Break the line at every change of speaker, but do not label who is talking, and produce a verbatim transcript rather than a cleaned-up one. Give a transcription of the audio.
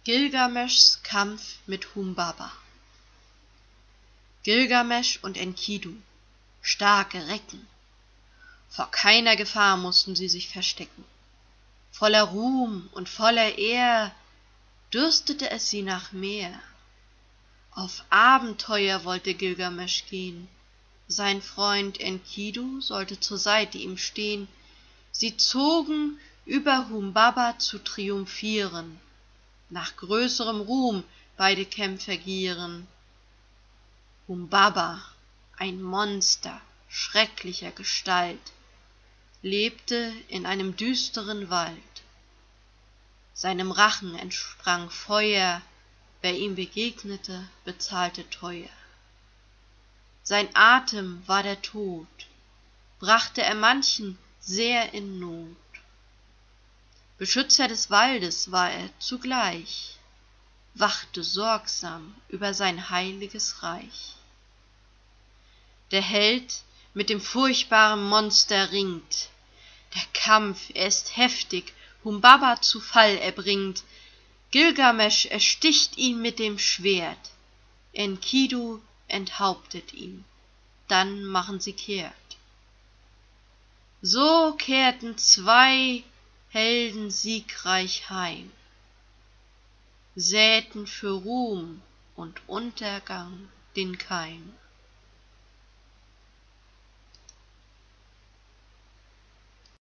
Gilgameschs Kampf mit Humbaba. Gilgamesch und Enkidu, starke Recken, vor keiner Gefahr mußten sie sich verstecken. Voller Ruhm und voller Ehr dürstete es sie nach mehr. Auf Abenteuer wollte Gilgamesch gehen, sein Freund Enkidu sollte zur Seite ihm stehen. Sie zogen, über Humbaba zu triumphieren, nach größerem Ruhm beide Kämpfer gieren. Humbaba, ein Monster schrecklicher Gestalt, lebte in einem düsteren Wald. Seinem Rachen entsprang Feuer, wer ihm begegnete, bezahlte teuer. Sein Atem war der Tod, brachte er manchen sehr in Not. Beschützer des Waldes war er zugleich, wachte sorgsam über sein heiliges Reich. Der Held mit dem furchtbaren Monster ringt, der Kampf, er ist heftig, Humbaba zu Fall er bringt. Gilgamesch ersticht ihn mit dem Schwert, Enkidu enthauptet ihn, dann machen sie kehrt. So kehrten zwei Helden siegreich heim, säten für Ruhm und Untergang den Keim.